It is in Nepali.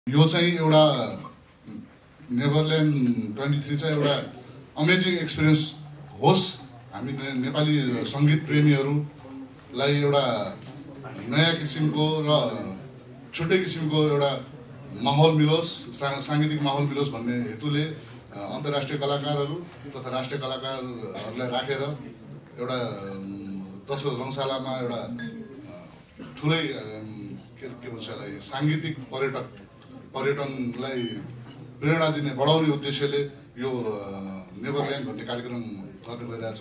यो चाहिँ एउटा नेभरल्यान्ड 23 चाहिँ एउटा अमेजिङ एक्सपिरियन्स होस्। हामी नेपाली सङ्गीत प्रेमीहरूलाई एउटा नयाँ किसिमको र छुट्टै किसिमको एउटा माहौल मिलोस्, साङ्गीतिक माहौल मिलोस् भन्ने हेतुले अन्तर्राष्ट्रिय कलाकारहरू तथा राष्ट्रिय कलाकारहरूलाई राखेर एउटा दशरथ रङशालामा एउटा ठुलै के भन्छ यसलाई साङ्गीतिक पर्यटनलाई प्रेरणा दिने बढाउने उद्देश्यले यो नेभरल्यान्ड भन्ने कार्यक्रम गर्न गइरहेको छ।